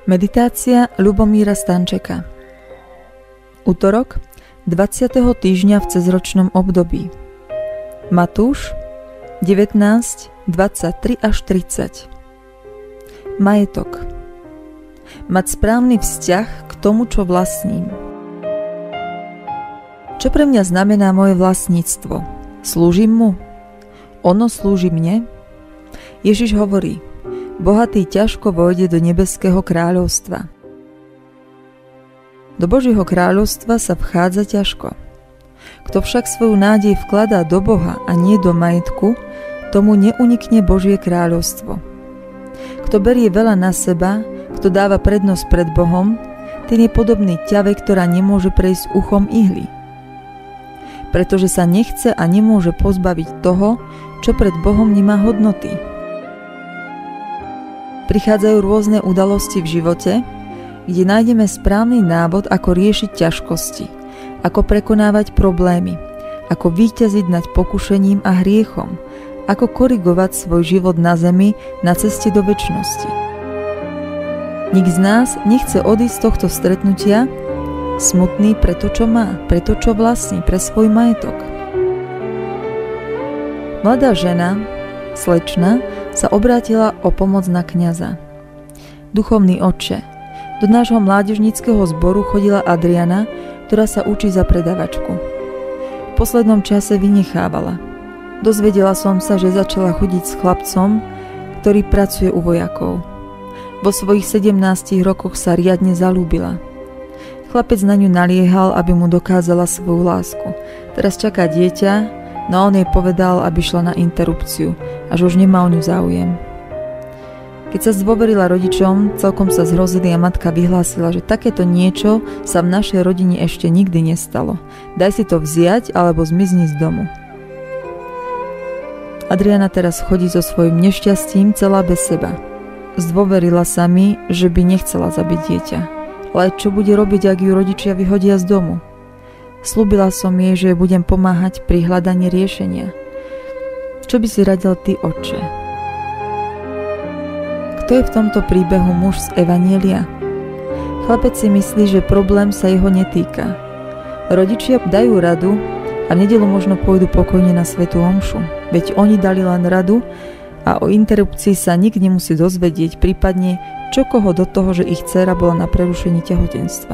Meditácia Ľubomíra Stančeka. Utorok 20. týždňa v cezročnom období. Matúš 19, 23 až 30. Majetok. Mať správny vzťah k tomu, čo vlastním. Čo pre mňa znamená moje vlastníctvo? Slúžim mu? Ono slúži mne? Ježiš hovorí: bohatý ťažko vojde do nebeského kráľovstva. Do Božieho kráľovstva sa vchádza ťažko. Kto však svoju nádej vkladá do Boha a nie do majetku, tomu neunikne Božie kráľovstvo. Kto berie veľa na seba, kto dáva prednosť pred Bohom, ten je podobný ťave, ktorá nemôže prejsť uchom ihly. Pretože sa nechce a nemôže pozbaviť toho, čo pred Bohom nemá hodnoty. Prichádzajú rôzne udalosti v živote, kde nájdeme správny návod, ako riešiť ťažkosti, ako prekonávať problémy, ako víťaziť nad pokušením a hriechom, ako korigovať svoj život na zemi na ceste do večnosti. Nik z nás nechce odísť z tohto stretnutia smutný pre to, čo má, pre to, čo vlastní, pre svoj majetok. Mladá žena, slečna, sa obrátila o pomoc na kňaza. Duchovný otče, do nášho mládežníckeho zboru chodila Adriana, ktorá sa učí za predavačku. V poslednom čase vynechávala. Dozvedela som sa, že začala chodiť s chlapcom, ktorý pracuje u vojakov. Vo svojich 17 rokoch sa riadne zalúbila. Chlapec na ňu naliehal, aby mu dokázala svoju lásku. Teraz čaká dieťa, no on jej povedal, aby šla na interrupciu, až už nemá o ňu záujem. Keď sa zdôverila rodičom, celkom sa zhrozili a matka vyhlásila, že takéto niečo sa v našej rodine ešte nikdy nestalo. Daj si to vziať, alebo zmizni z domu. Adriana teraz chodí so svojím nešťastím celá bez seba. Zdôverila sa mi, že by nechcela zabiť dieťa. Ale čo bude robiť, ak ju rodičia vyhodia z domu? Sľúbila som jej, že budem pomáhať pri hľadaní riešenia. Čo by si radil ty, otče? Kto je v tomto príbehu muž z Evanjelia? Chlapec si myslí, že problém sa jeho netýka. Rodičia dajú radu a v nedeľu možno pôjdu pokojne na svätú omšu. Veď oni dali len radu a o interrupcii sa nik nemusí dozvedieť, prípadne čo koho do toho, že ich dcéra bola na prerušení tehotenstva.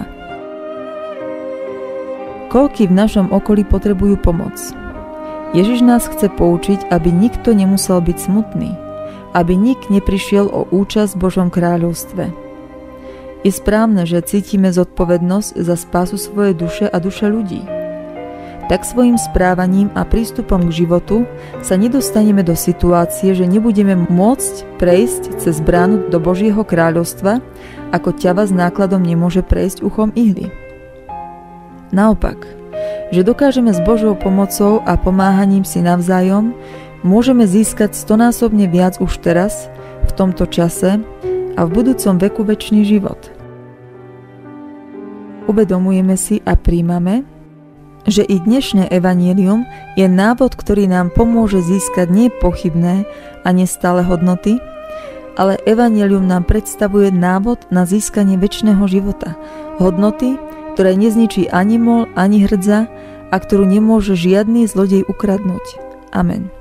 Koľkí v našom okolí potrebujú pomoc? Ježiš nás chce poučiť, aby nikto nemusel byť smutný, aby nik neprišiel o účasť v Božom kráľovstve. Je správne, že cítime zodpovednosť za spásu svojej duše a duše ľudí. Tak svojím správaním a prístupom k životu sa nedostaneme do situácie, že nebudeme môcť prejsť cez bránu do Božieho kráľovstva, ako ťava s nákladom nemôže prejsť uchom ihly. Naopak, že dokážeme s Božou pomocou a pomáhaním si navzájom, môžeme získať 100-násobne viac už teraz, v tomto čase a v budúcom veku večný život. Uvedomujeme si a príjmame, že i dnešné evanjelium je návod, ktorý nám pomôže získať nie pochybné a nestále hodnoty, ale evanjelium nám predstavuje návod na získanie večného života, hodnoty, ktoré nezničí ani mol, ani hrdza a ktorú nemôže žiadny zlodej ukradnúť. Amen.